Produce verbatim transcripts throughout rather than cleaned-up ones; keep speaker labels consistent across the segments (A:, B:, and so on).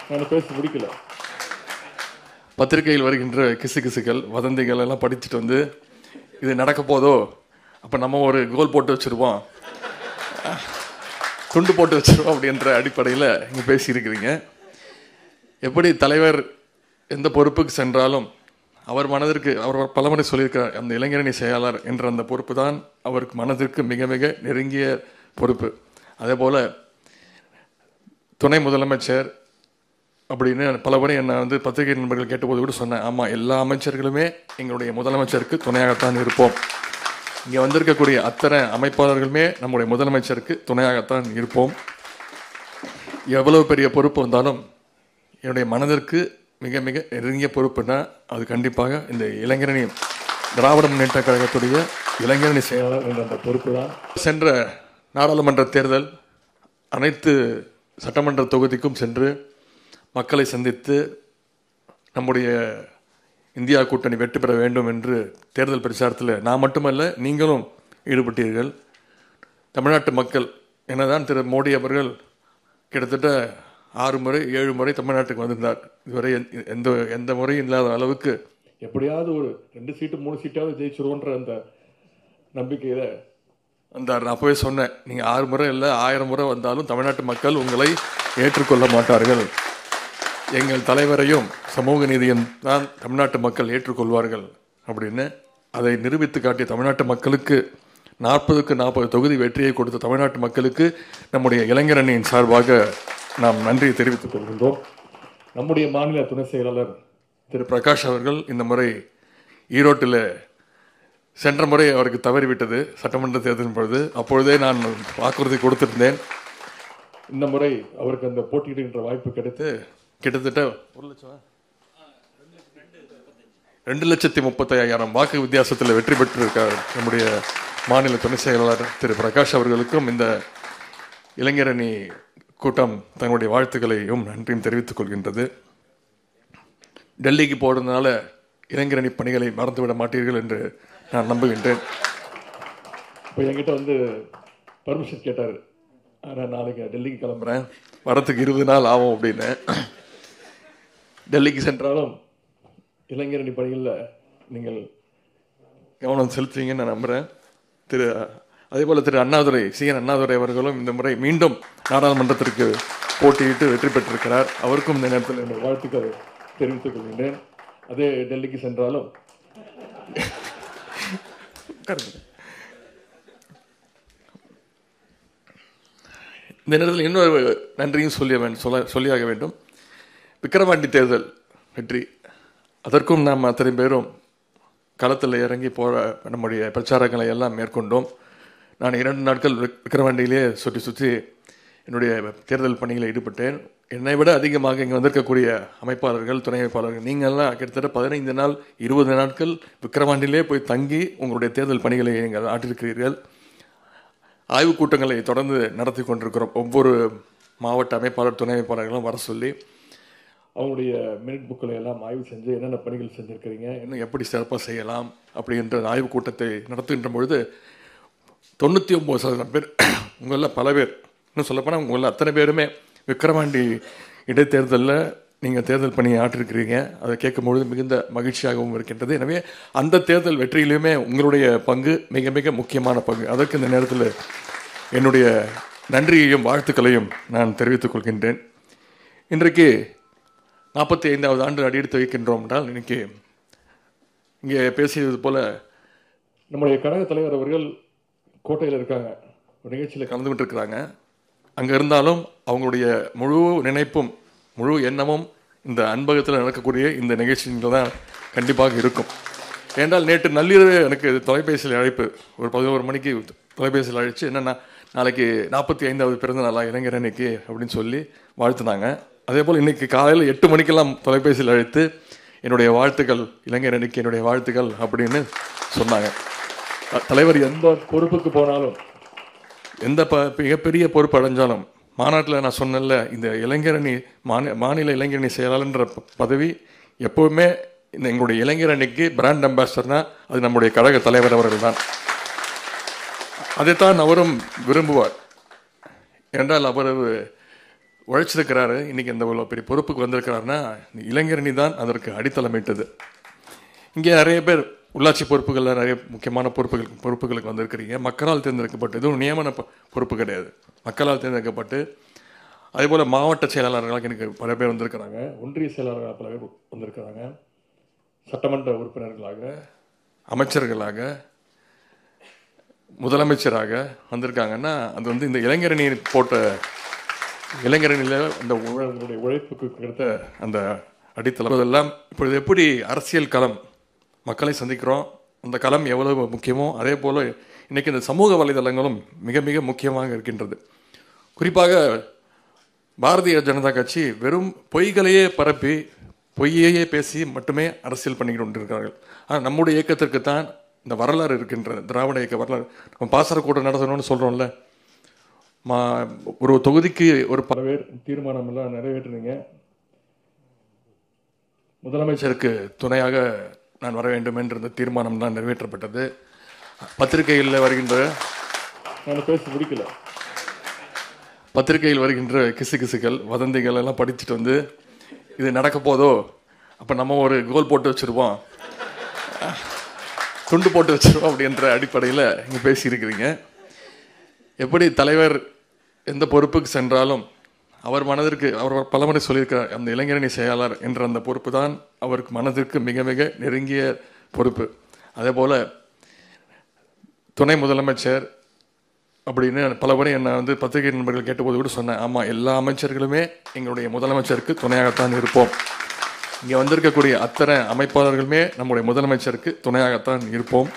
A: நான் பேசி முடிக்கல.
B: பத்திரிகையில் வருகின்ற கிசு கிசுகள் வதந்திகள் எல்லாம் படிச்சுட்டு வந்து இது நடக்க போதோ, அப்போ நம்ம ஒரு கோல் போட்டு வச்சுருவோம், துண்டு போட்டு வச்சுருவோம் அப்படின்ற அடிப்படையில் இங்கே பேசியிருக்கிறீங்க. எப்படி தலைவர் எந்த பொறுப்புக்கு சென்றாலும் அவர் மனதிற்கு, அவர் பலமுறை சொல்லியிருக்கிறார், அந்த இளைஞரணி செயலாளர் என்ற அந்த பொறுப்பு தான் அவருக்கு மனதிற்கு மிக மிக நெருங்கிய பொறுப்பு. அதே போல் துணை முதலமைச்சர் அப்படின்னு பல முறை என்னை வந்து பத்திரிகை நண்பர்கள் கேட்டபோது கூட சொன்னேன், ஆமாம் எல்லா அமைச்சர்களுமே எங்களுடைய முதலமைச்சருக்கு துணையாகத்தான் இருப்போம். இங்கே வந்திருக்கக்கூடிய அத்தனை அமைப்பாளர்களுமே நம்முடைய முதலமைச்சருக்கு துணையாகத்தான் இருப்போம். எவ்வளவு பெரிய பொறுப்பு வந்தாலும் என்னுடைய மனதிற்கு மிக மிக நெருங்கிய பொறுப்புனா அது கண்டிப்பாக இந்த இளைஞரணி திராவிட முன்னேற்ற கழகத்துடைய இளைஞரணி செயலாளர் என்ற அந்த பொறுப்பு தான். சென்ற நாடாளுமன்ற தேர்தல் அனைத்து சட்டமன்ற தொகுதிக்கும் சென்று மக்களை சந்தித்து நம்முடைய இந்தியா கூட்டணி வெற்றி பெற வேண்டும் என்று தேர்தல் பிரச்சாரத்தில் நான் மட்டுமல்ல நீங்களும் ஈடுபட்டீர்கள். தமிழ்நாட்டு மக்கள் என்னதான் திரு மோடி அவர்கள் கிட்டத்தட்ட ஆறு முறை ஏழு முறை தமிழ்நாட்டுக்கு வந்திருந்தார். இதுவரை எந்த எந்த முறையும் இல்லாத அளவுக்கு எப்படியாவது ஒரு ரெண்டு சீட்டு மூணு சீட்டாவது ஜெயிச்சிருவோன்ற அந்த நம்பிக்கையில் வந்தார். நான் அப்போவே சொன்னேன், நீங்கள் ஆறு முறை இல்லை ஆயிரம் முறை வந்தாலும் தமிழ்நாட்டு மக்கள் உங்களை ஏற்றுக்கொள்ள மாட்டார்கள். எங்கள் தலைவரையும் சமூக நீதியும் தான் தமிழ்நாட்டு மக்கள் ஏற்றுக்கொள்வார்கள் அப்படின்னு அதை நிரூபித்து காட்டிய தமிழ்நாட்டு மக்களுக்கு நாற்பதுக்கு நாற்பது தொகுதி வெற்றியை கொடுத்த தமிழ்நாட்டு மக்களுக்கு நம்முடைய இளைஞரணியின் சார்பாக நாம் நன்றியை தெரிவித்துக் கொள்கின்றோம். நம்முடைய மாநில துணை செயலாளர் திரு பிரகாஷ் அவர்கள் இந்த முறை ஈரோட்டில் சென்ற முறை அவருக்கு தவறிவிட்டது சட்டமன்ற தேர்தலின் பொழுது. அப்பொழுதே நான் வாக்குறுதி கொடுத்திருந்தேன். இந்த முறை அவருக்கு அந்த போட்டியிடுகின்ற வாய்ப்பு கிடைத்து கிட்டத்தட்ட ஒரு லட்சம் ரெண்டு லட்சத்தி முப்பத்தி ஐயாயிரம் வாக்கு வித்தியாசத்தில் வெற்றி பெற்றிருக்கார் நம்முடைய மாநில துணை செயலாளர் திரு பிரகாஷ் அவர்களுக்கும் இந்த இளைஞரணி கூட்டம் தன்னுடைய வாழ்த்துக்களையும் நன்றியும் தெரிவித்துக் கொள்கின்றது. டெல்லிக்கு போடுறதுனால இளைஞரணி பணிகளை மறந்துவிட மாட்டீர்கள் என்று நான் நம்புகின்றேன். இப்போ என்கிட்ட வந்து பர்மிஷன் கேட்டார், ஆனால் நாளைக்கு டெல்லிக்கு கிளம்புறேன், வரத்துக்கு இருபது நாள் ஆகும் அப்படின்னு. டெல்லிக்கு சென்றாலும் இளைஞரணி பணிகளில் நீங்கள் கவனம் செலுத்துவீங்கன்னு நான் நம்புகிறேன். திரு அதே போல் திரு அண்ணாதுரை சி என் அண்ணாதுரை அவர்களும் இந்த முறை மீண்டும் நாடாளுமன்றத்திற்கு போட்டியிட்டு வெற்றி பெற்றிருக்கிறார். அவருக்கும் இந்த நேரத்தில் என்னுடைய வாழ்த்துக்களை தெரிவித்துக் கொள்கின்றேன். அதே டெல்லிக்கு சென்றாலும் இந்த நேரத்தில் இன்னொரு நன்றியும் சொல்லிய வேண்டும் சொல்ல சொல்லியாக வேண்டும். விக்கிரவாண்டி தேர்தல் வெற்றி, அதற்கும் நாம் அத்தனை பேரும் களத்தில் இறங்கி போற நம்முடைய பிரச்சாரங்களை எல்லாம் மேற்கொண்டோம். நான் இரண்டு நாட்கள் விக்கிரவாண்டியிலே சுற்றி சுற்றி என்னுடைய தேர்தல் பணிகளை ஈடுபட்டேன். என்னை விட அதிகமாக இங்கே வந்திருக்கக்கூடிய அமைப்பாளர்கள் துணை அமைப்பாளர்கள் நீங்கள்லாம் கிட்டத்தட்ட பதினைந்து நாள் இருபது நாட்கள் விக்கிரவாண்டியிலே போய் தங்கி உங்களுடைய தேர்தல் பணிகளை நீங்கள் ஆற்றிருக்கிறீர்கள். ஆய்வுக் கூட்டங்களை தொடர்ந்து நடத்தி கொண்டிருக்கிறோம். ஒவ்வொரு மாவட்ட அமைப்பாளர் துணை அமைப்பாளர்களும் வர சொல்லி அவங்களுடைய மினிட் புக்களை எல்லாம் ஆய்வு செஞ்சு என்னென்ன பணிகள் செஞ்சுருக்கிறீங்க, இன்னும் எப்படி சிறப்பாக செய்யலாம் அப்படின்ற ஆய்வுக் கூட்டத்தை நடத்துகின்ற பொழுது தொண்ணூற்றி ஒம்பது சதவீதம் பேர் உங்களில் பல பேர், இன்னும் சொல்லப்போனால் உங்களில் அத்தனை பேருமே விக்கிரவாண்டி இடைத்தேர்தலில் நீங்கள் தேர்தல் பணியை ஆற்றிருக்கிறீங்க. அதை கேட்கும்பொழுது மிகுந்த மகிழ்ச்சியாகவும் இருக்கின்றது. எனவே அந்த தேர்தல் வெற்றியிலுமே உங்களுடைய பங்கு மிக மிக முக்கியமான பங்கு. அதற்கு இந்த நேரத்தில் என்னுடைய நன்றியையும் வாழ்த்துக்களையும் நான் தெரிவித்துக் கொள்கின்றேன். இன்றைக்கு நாற்பத்தி ஐந்தாவது ஆண்டு அடியெடுத்து வைக்கின்றோம் என்றால் இன்னைக்கு இங்கே பேசியது போல நம்முடைய கழக தலைவர் அவர்கள் கோட்டையில் இருக்காங்க, ஒரு நிகழ்ச்சியில் கலந்துகிட்டு இருக்கிறாங்க. அங்கே இருந்தாலும் அவங்களுடைய முழு நினைப்பும் முழு எண்ணமும் இந்த அன்பகத்தில் நடக்கக்கூடிய இந்த நிகழ்ச்சிகள் தான் கண்டிப்பாக இருக்கும். ஏன்றால் நேற்று நள்ளிரவு எனக்கு தொலைபேசியில் அழைப்பு, ஒரு பதினோரு மணிக்கு தொலைபேசியில் அழைச்சு என்னென்னா நாளைக்கு நாற்பத்தி ஐந்தாவது பிறந்த நாளா இளைஞரணிக்கு அப்படின்னு சொல்லி வாழ்த்துனாங்க. அதே போல் இன்றைக்கி காலையில் எட்டு மணிக்கெல்லாம் தொலைபேசியில் அழைத்து என்னுடைய வாழ்த்துக்கள் இளைஞரணிக்கு என்னுடைய வாழ்த்துக்கள் அப்படின்னு சொன்னாங்க. தலைவர் எந்த பொறுப்புக்கு போனாலும் எந்த ப மிகப்பெரிய பொறுப்பு அடைஞ்சாலும் மாநாட்டில் நான் சொன்னேன்ல, இந்த இளைஞரணி மாநில மாநில இளைஞரணி செயலாளர்ன்ற பதவி எப்போவுமே இந்த எங்களுடைய இளைஞரணிக்கு பிராண்ட் அம்பாசிடர்னா அது நம்முடைய கழக தலைவர் அவர்கள் தான். அதைத்தான் அவரும் விரும்புவார். என்றால் அவர் உழைச்சிருக்கிறாரு. இன்றைக்கி இந்த இவ்வளோ பெரிய பொறுப்புக்கு வந்திருக்கிறாருன்னா இளைஞரணி தான் அதற்கு அடித்தளமிட்டது. இங்கே நிறைய பேர் உள்ளாட்சி பொறுப்புகளில் நிறைய முக்கியமான பொறுப்புகள் பொறுப்புகளுக்கு வந்திருக்கிறீங்க. மக்களால் தேர்ந்தெடுக்கப்பட்டு, எதுவும் நியமன பொறுப்பு கிடையாது, மக்களால் தேர்ந்தெடுக்கப்பட்டு. அதே போல் மாவட்ட செயலாளர்களாக எனக்கு பல பேர் வந்திருக்கிறாங்க, ஒன்றிய செயலாளர்களாக பல பேர் வந்திருக்கிறாங்க, சட்டமன்ற உறுப்பினர்களாக, அமைச்சர்களாக, முதலமைச்சராக வந்திருக்காங்கன்னா அது வந்து இந்த இளைஞரணி போட்ட இளைஞரணியில் அந்த உங்களுடைய உழைப்புக்கு கிடைத்த அந்த அடித்தளம். அதெல்லாம் இப்பொழுது எப்படி அரசியல் களம் மக்களை சந்திக்கிறோம், அந்த களம் எவ்வளவு முக்கியமோ அதே போல் இன்றைக்கி இந்த சமூக வலைதளங்களும் மிக மிக முக்கியமாக இருக்கின்றது. குறிப்பாக பாரதிய ஜனதா கட்சி வெறும் பொய்களையே பரப்பி பொய்யையே பேசி மட்டுமே அரசியல் பண்ணிக்கிட்டு கொண்டிருக்கிறார்கள். ஆனால் நம்முடைய இயக்கத்திற்கு தான் இந்த வரலாறு இருக்கின்றது, திராவிட இயக்க வரலாறு. நம்ம பாசரக்கூட்டம் நடத்தணும்னு சொல்கிறோம்ல, மா ஒரு தொகுதிக்கு ஒரு பல பேர் தீர்மானம் எல்லாம் நிறைவேற்றுறீங்க. முதலமைச்சருக்கு துணையாக நான் வர வேண்டும் என்ற இந்த தீர்மானம் தான் நிறைவேற்றப்பட்டது. பத்திரிகையில் வருகின்ற நான் பேச முடிக்கல பத்திரிகையில் வருகின்ற கிசு கிசுகள் வதந்திகள் எல்லாம் படிச்சுட்டு வந்து இது நடக்க போதோ, அப்போ நம்ம ஒரு கோல் போட்டு வச்சுருப்போம், துண்டு போட்டு வச்சுருவோம் அப்படின்ற அடிப்படையில் இங்கே பேசியிருக்கிறீங்க. எப்படி தலைவர் எந்த பொறுப்புக்கு சென்றாலும் அவர் மனதிற்கு அவர் பலமுறை சொல்லியிருக்கிறார், அந்த இளைஞரணி செயலாளர் என்ற அந்த பொறுப்பு தான் அவருக்கு மனதிற்கு மிக மிக நெருங்கிய பொறுப்பு. அதே போல் துணை முதலமைச்சர் அப்படின்னு பல முறை என்னை வந்து பத்திரிகை நண்பர்கள் கேட்டபோது கூட சொன்னேன், ஆமாம் எல்லா அமைச்சர்களுமே எங்களுடைய முதலமைச்சருக்கு துணையாகத்தான் இருப்போம். இங்கே வந்திருக்கக்கூடிய அத்தனை அமைப்பாளர்களுமே நம்முடைய முதலமைச்சருக்கு துணையாகத்தான் இருப்போம்.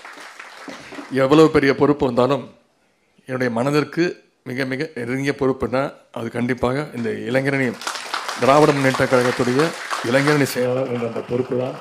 B: எவ்வளவு பெரிய பொறுப்பு வந்தாலும் என்னுடைய மனதிற்கு மிக மிக நெருங்கிய பொறுப்புன்னா அது கண்டிப்பாக இந்த இளைஞரணி திராவிட முன்னேற்ற கழகத்துடைய இளைஞரணி செயலாளர் என்ற அந்த பொறுப்பு தான்.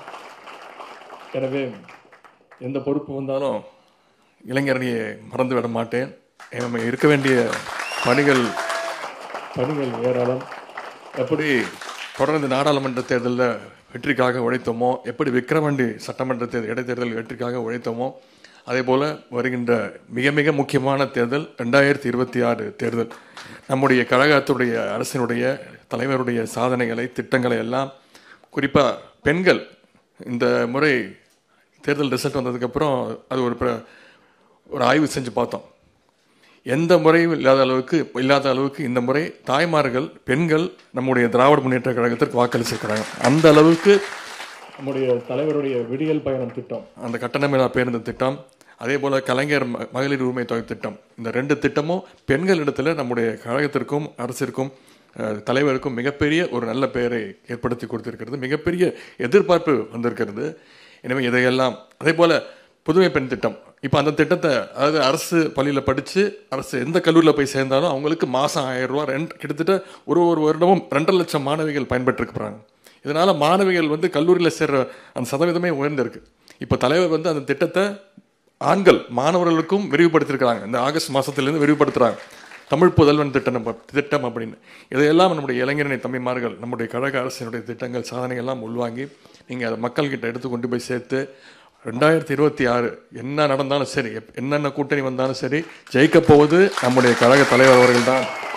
B: எனவே எந்த பொறுப்பு வந்தாலும் இளைஞரணியை மறந்து விட மாட்டேன். நம்ம இருக்க வேண்டிய பணிகள் பணிகள் ஏராளம். எப்படி தொடர்ந்து நாடாளுமன்ற தேர்தலில் வெற்றிக்காக உழைத்தோமோ, எப்படி விக்கிரவாண்டி சட்டமன்ற தேர்தல் இடைத்தேர்தல் வெற்றிக்காக உழைத்தோமோ, அதே போல் வருகின்ற மிக மிக முக்கியமான தேர்தல் ரெண்டாயிரத்தி இருபத்தி ஆறு தேர்தல் நம்முடைய கழகத்துடைய அரசினுடைய தலைவருடைய சாதனைகளை திட்டங்களை எல்லாம், குறிப்பாக பெண்கள் இந்த முறை தேர்தல் ரிசல்ட் வந்ததுக்கப்புறம் அது ஒரு ஒரு ஆய்வு செஞ்சு பார்த்தோம். எந்த முறையும் இல்லாத அளவுக்கு இல்லாத அளவுக்கு இந்த முறை தாய்மார்கள் பெண்கள் நம்முடைய திராவிட முன்னேற்ற கழகத்திற்கு வாக்களிச்சிருக்கிறாங்க. அந்த அளவுக்கு நம்முடைய தலைவருடைய விடியல் பயணம் திட்டம், அந்த கட்டணமில்லா பேருந்து திட்டம், அதே போல் கலைஞர் மகளிர் உரிமை தொகை திட்டம், இந்த ரெண்டு திட்டமும் பெண்களிடத்தில் நம்முடைய கழகத்திற்கும் அரசிற்கும் தலைவருக்கும் மிகப்பெரிய ஒரு நல்ல பெயரை ஏற்படுத்தி கொடுத்திருக்கிறது, மிகப்பெரிய எதிர்பார்ப்பு வந்திருக்கிறது. எனவே இதையெல்லாம் அதே போல் புதுமை பெண் திட்டம், இப்போ அந்த திட்டத்தை அதாவது அரசு பள்ளியில் படித்து அரசு எந்த கல்லூரியில் போய் சேர்ந்தாலும் அவங்களுக்கு மாதம் ஆயிரம் ரூபா ரெண்டு கிட்டத்தட்ட ஒரு ஒரு வருடமும் ரெண்டரை லட்சம் மாணவிகள் பயன்பெற்றுக்கிறாங்க. இதனால் மாணவிகள் வந்து கல்லூரியில் சேர்ற அந்த சதவீதமே உயர்ந்திருக்கு. இப்போ தலைவர் வந்து அந்த திட்டத்தை ஆண்கள் மாணவர்களுக்கும் விரிவுபடுத்தியிருக்கிறாங்க. இந்த ஆகஸ்ட் மாதத்துலேருந்து விரிவுபடுத்துகிறாங்க, தமிழ் புதல்வன் திட்டம் திட்டம் அப்படின்னு. இதையெல்லாம் நம்முடைய இளைஞரணி தம்பிமார்கள் நம்முடைய கழக அரசினுடைய திட்டங்கள் சாதனைகள்லாம் உள்வாங்கி நீங்கள் அதை மக்கள்கிட்ட எடுத்து கொண்டு போய் சேர்த்து ரெண்டாயிரத்தி இருபத்தி ஆறு என்ன நடந்தாலும் சரி, என்னென்ன கூட்டணி வந்தாலும் சரி, ஜெயிக்கப் போவது நம்முடைய கழக தலைவர் அவர்கள் தான்.